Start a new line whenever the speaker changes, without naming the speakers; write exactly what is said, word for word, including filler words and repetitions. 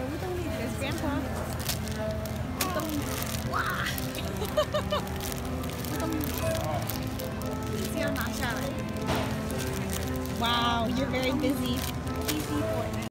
we don't need this, Grandpa. We don't need this. Wow. 不动，是要拿下来。Wow, you're very busy. Easy boy.